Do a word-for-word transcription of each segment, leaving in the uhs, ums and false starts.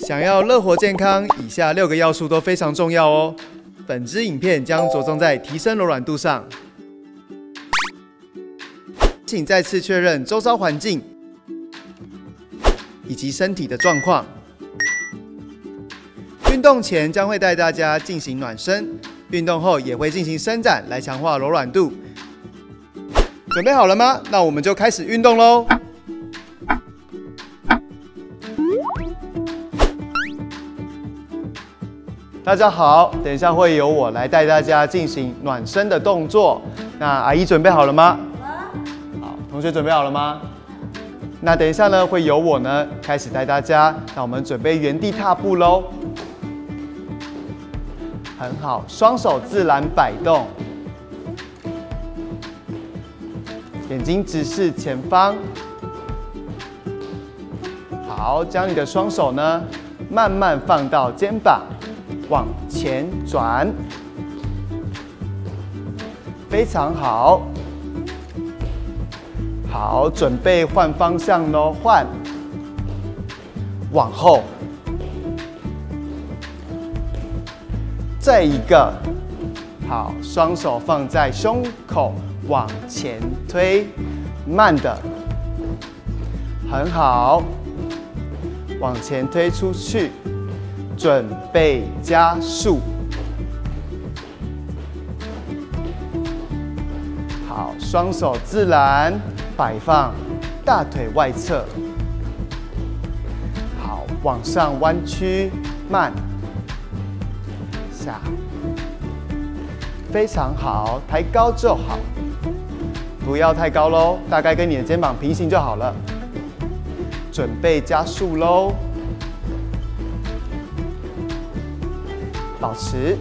想要乐活健康，以下六个要素都非常重要哦。本支影片将着重在提升柔软度上，请再次确认周遭环境以及身体的状况。运动前将会带大家进行暖身，运动后也会进行伸展来强化柔软度。准备好了吗？那我们就开始运动喽！大家好，等一下会由我来带大家进行暖身的动作。那阿姨准备好了吗？好，同学准备好了吗？那等一下呢，会由我呢开始带大家。那我们准备原地踏步喽。很好，双手自然摆动，眼睛直视前方。好，将你的双手呢慢慢放到肩膀。往前转，非常好。好，准备换方向喽，换，往后，再一个。好，双手放在胸口，往前推，慢的，很好，往前推出去。准备加速，好，双手自然摆放大腿外侧，好，往上弯曲，慢下，非常好，抬高就好，不要太高喽，大概跟你的肩膀平行就好了。准备加速喽。保持，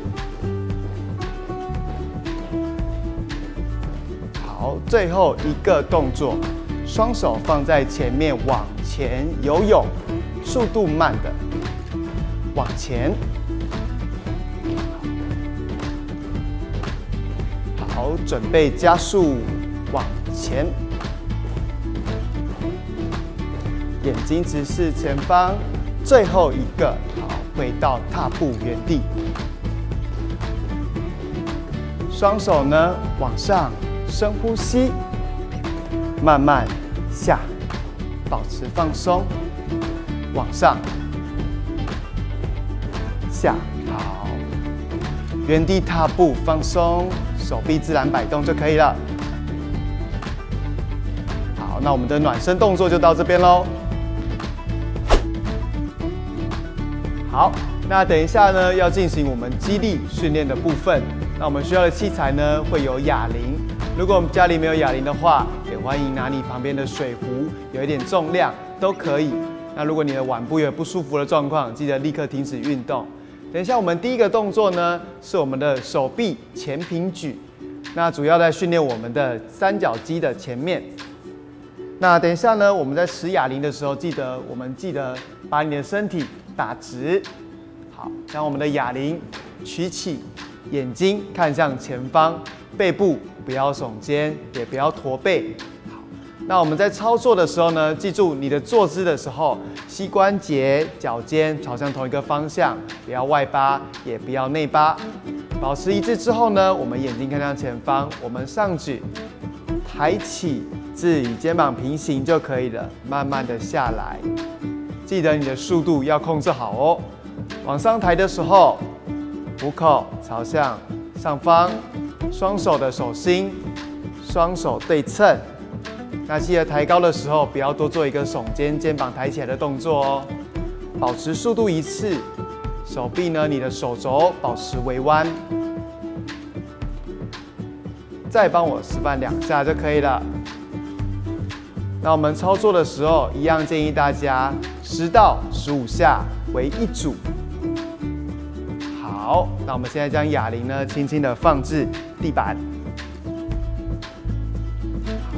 好，最后一个动作，双手放在前面往前游泳，速度慢的，往前，好，准备加速往前，眼睛直视前方，最后一个，好。回到踏步原地，双手呢往上，深呼吸，慢慢下，保持放松，往上，下，好，原地踏步放松，手臂自然摆动就可以了。好，那我们的暖身动作就到这边喽。好，那等一下呢，要进行我们肌力训练的部分。那我们需要的器材呢，会有哑铃。如果我们家里没有哑铃的话，也欢迎拿你旁边的水壶，有一点重量都可以。那如果你的腕部有不舒服的状况，记得立刻停止运动。等一下，我们第一个动作呢，是我们的手臂前平举。那主要在训练我们的三角肌的前面。那等一下呢，我们在持哑铃的时候，记得我们记得把你的身体打直，好，将我们的哑铃举起，眼睛看向前方，背部不要耸肩，也不要驼背。好，那我们在操作的时候呢，记住你的坐姿的时候，膝关节、脚尖朝向同一个方向，不要外八，也不要内八。保持一致之后呢，我们眼睛看向前方，我们上举，抬起，至与肩膀平行就可以了，慢慢的下来。记得你的速度要控制好哦。往上抬的时候，虎口朝向上方，双手的手心，双手对称。那记得抬高的时候，不要多做一个耸肩、肩膀抬起来的动作哦。保持速度一次，手臂呢，你的手肘保持微弯。再帮我示范两下就可以了。那我们操作的时候，一样建议大家十到十五下为一组。好，那我们现在将哑铃呢，轻轻的放置地板。好，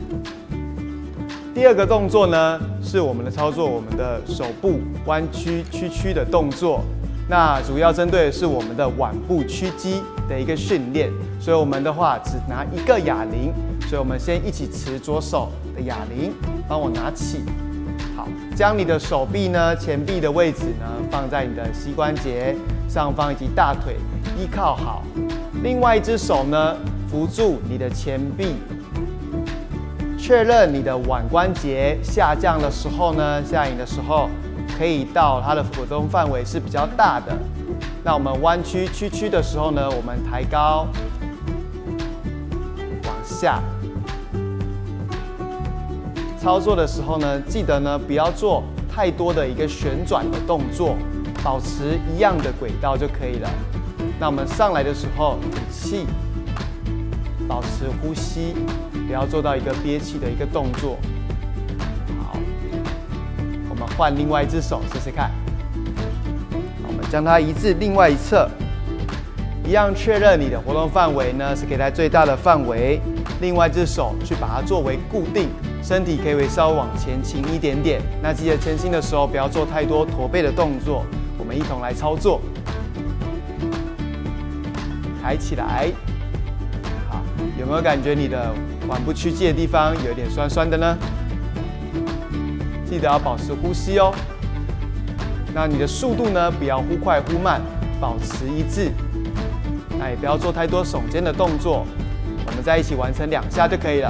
第二个动作呢，是我们的操作我们的手部弯曲屈曲的动作。那主要针对的是我们的腕部屈肌的一个训练，所以我们的话只拿一个哑铃，所以我们先一起持左手的哑铃，帮我拿起。 好，将你的手臂呢、前臂的位置呢放在你的膝关节上方以及大腿，依靠好。另外一只手呢扶住你的前臂，确认你的腕关节下降的时候呢，下引的时候可以到它的活动范围是比较大的。那我们弯曲屈曲的时候呢，我们抬高，往下。操作的时候呢，记得呢不要做太多的一个旋转的动作，保持一样的轨道就可以了。那我们上来的时候吐气，保持呼吸，不要做到一个憋气的一个动作。好，我们换另外一只手试试看。我们将它移至另外一侧，一样确认你的活动范围呢是可以在最大的范围。另外一只手去把它作为固定。身体可以微稍往前倾一点点，那记得前倾的时候不要做太多驼背的动作。我们一同来操作，抬起来。好，有没有感觉你的腕部屈肌的地方有一点酸酸的呢？记得要保持呼吸哦。那你的速度呢，不要忽快忽慢，保持一致。那也不要做太多耸肩的动作。我们在一起完成两下就可以了。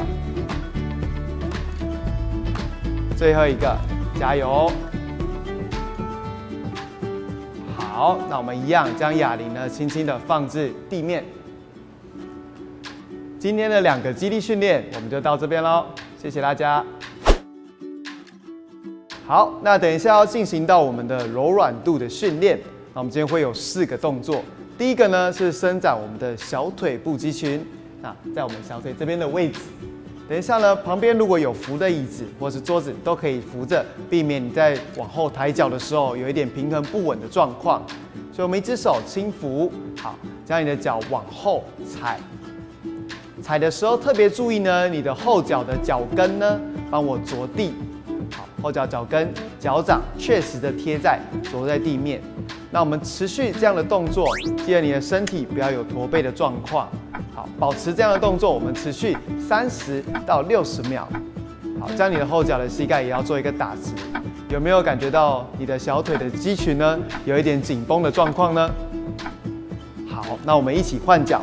最后一个，加油！好，那我们一样将哑铃呢轻轻的放置地面。今天的两个肌力训练我们就到这边喽，谢谢大家。好，那等一下要进行到我们的柔软度的训练。那我们今天会有四个动作，第一个呢是伸展我们的小腿部肌群，那在我们小腿这边的位置。等一下呢，旁边如果有扶的椅子或是桌子，都可以扶着，避免你在往后抬脚的时候有一点平衡不稳的状况。所以我们一只手轻扶，好，将你的脚往后踩。踩的时候特别注意呢，你的后脚的脚跟呢，帮我着地。好，后脚脚跟、脚掌确实的贴在着在地面。那我们持续这样的动作，记得你的身体不要有驼背的状况。好，保持这样的动作，我们持续三十到六十秒。好，将你的后脚的膝盖也要做一个打直。有没有感觉到你的小腿的肌群呢，有一点紧绷的状况呢？好，那我们一起换脚，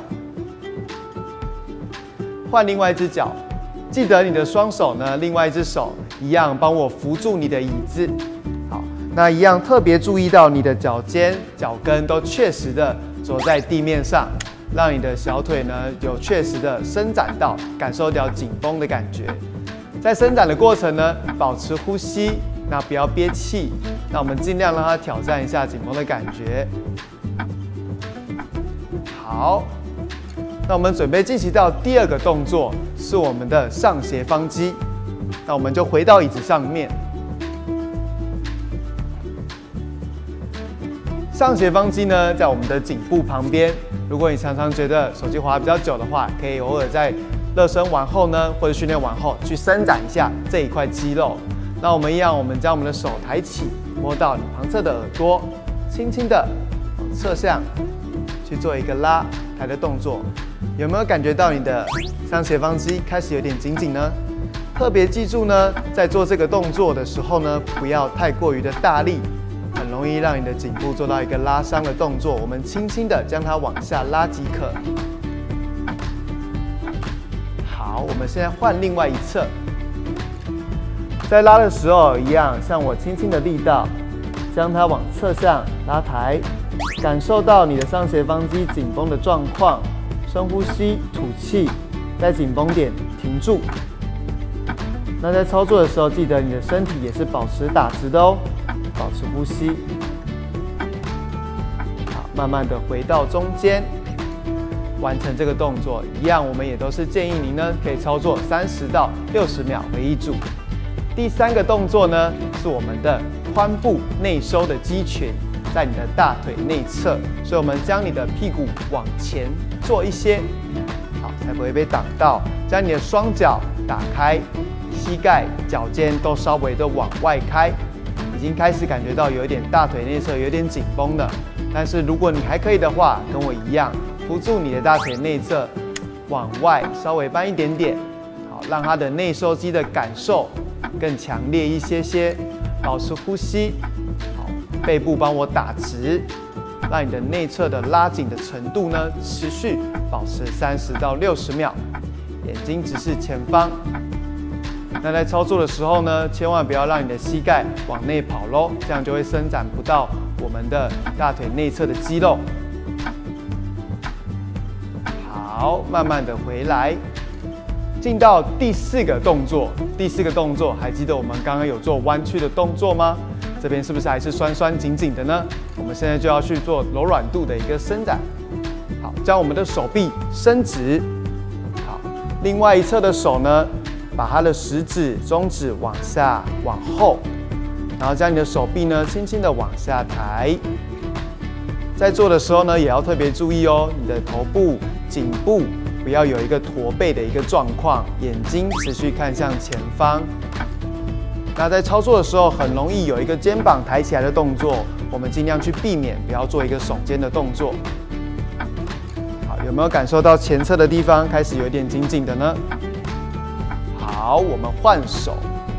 换另外一只脚。记得你的双手呢，另外一只手一样帮我扶住你的椅子。好，那一样特别注意到你的脚尖、脚跟都确实的着在地面上。让你的小腿呢有确实的伸展到，感受到紧绷的感觉。在伸展的过程呢，保持呼吸，那不要憋气。那我们尽量让它挑战一下紧绷的感觉。好，那我们准备进行到第二个动作，是我们的上斜方肌。那我们就回到椅子上面。上斜方肌呢，在我们的颈部旁边。如果你常常觉得手机滑比较久的话，可以偶尔在热身完后呢，或者训练完后去伸展一下这一块肌肉。那我们一样，我们将我们的手抬起，摸到你旁侧的耳朵，轻轻的往侧向去做一个拉抬的动作。有没有感觉到你的上斜方肌开始有点紧紧呢？特别记住呢，在做这个动作的时候呢，不要太过于的大力。很容易让你的颈部做到一个拉伤的动作，我们轻轻的将它往下拉即可。好，我们现在换另外一侧，在拉的时候一样，像我轻轻的力道，将它往侧向拉抬，感受到你的上斜方肌紧绷的状况。深呼吸，吐气，在紧绷点停住。那在操作的时候，记得你的身体也是保持打直的哦。保持呼吸，好，慢慢的回到中间，完成这个动作。一样，我们也都是建议您呢，可以操作三十到六十秒为一组。第三个动作呢，是我们的髋部内收的肌群，在你的大腿内侧，所以我们将你的屁股往前做一些，好，才不会被挡到。将你的双脚打开，膝盖、脚尖都稍微的往外开。已经开始感觉到有一点大腿内侧有点紧绷了，但是如果你还可以的话，跟我一样扶住你的大腿内侧，往外稍微搬一点点，好，让它的内收肌的感受更强烈一些些。 保持呼吸。好，背部帮我打直，让你的内侧的拉紧的程度呢，持续保持三十到六十秒。眼睛直视前方。那在操作的时候呢，千万不要让你的膝盖往内跑喽，这样就会伸展不到我们的大腿内侧的肌肉。好，慢慢的回来，进到第四个动作。第四个动作，还记得我们刚刚有做弯曲的动作吗？这边是不是还是酸酸紧紧的呢？我们现在就要去做柔软度的一个伸展。好，将我们的手臂伸直。好，另外一侧的手呢，把它的食指、中指往下、往后，然后将你的手臂呢，轻轻的往下抬。在做的时候呢，也要特别注意哦，你的头部、颈部不要有一个驼背的一个状况，眼睛持续看向前方。那在操作的时候，很容易有一个肩膀抬起来的动作，我们尽量去避免，不要做一个耸肩的动作。好，有没有感受到前侧的地方开始有一点紧紧的呢？好，我们换手，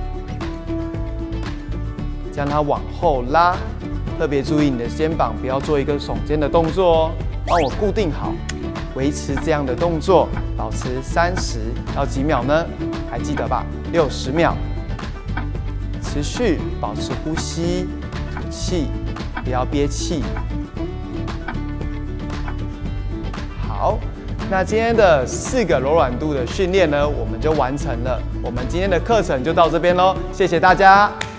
将它往后拉，特别注意你的肩膀不要做一个耸肩的动作哦。帮我固定好，维持这样的动作，保持三十到几秒呢？还记得吧？六十秒。持续保持呼吸，吐气，不要憋气。好，那今天的四个柔软度的训练呢，我们就完成了。我们今天的课程就到这边喽，谢谢大家。